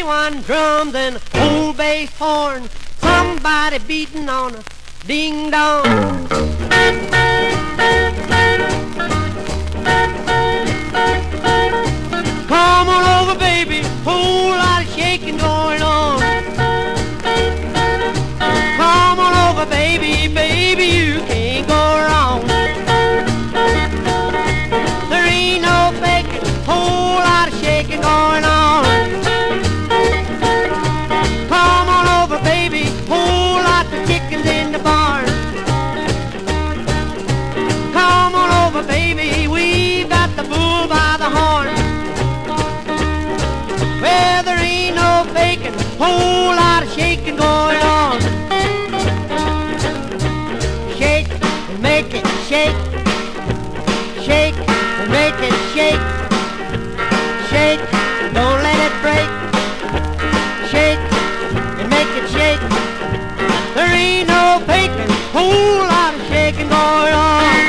21 drums and old bass horn, somebody beating on a ding dong. Come on over, baby, whole lot of shaking going on. Come on over, baby, baby, you can't go wrong. There ain't no faking, whole lot of shaking going on. Come on over, baby, whole lot of chickens in the barn. Come on over, baby, we've got the bull by the horn. Well, there ain't no faking, whole lot of shaking going on. Shake and make it shake. Shake and make it shake. Shake, don't let it break. Shake and make it shake. There ain't no faking, whole lot of shaking going on.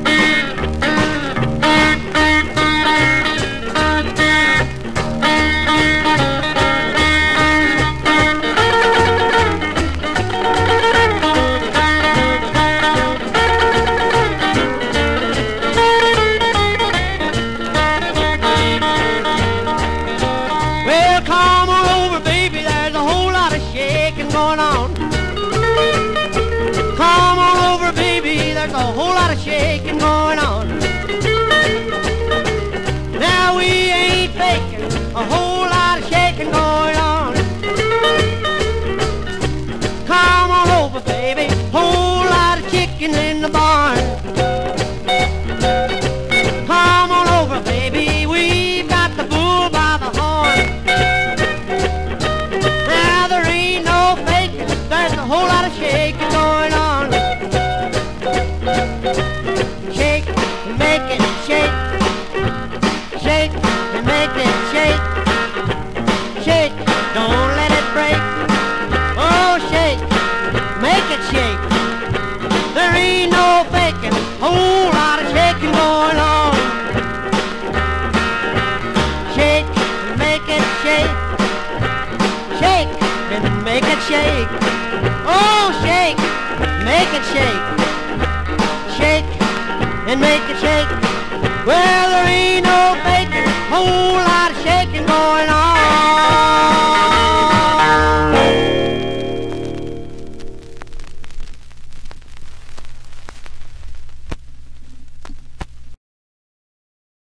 Going on. Come on over, baby, there's a whole lot of shaking going on. Now we ain't faking, a whole lot of shaking going on. Come on over, baby, whole lot of chicken in the barn. Come on over, baby, we've got the bull by the horn. There's a whole lot of shaking going on. Shake and make it shake. Shake and make it shake. Shake, don't let it break. Oh, shake, make it shake. There ain't no faking, whole lot of shaking going on. Shake and make it shake. Shake and make it shake. Oh, shake, make it shake. Shake and make it shake. Well, there ain't no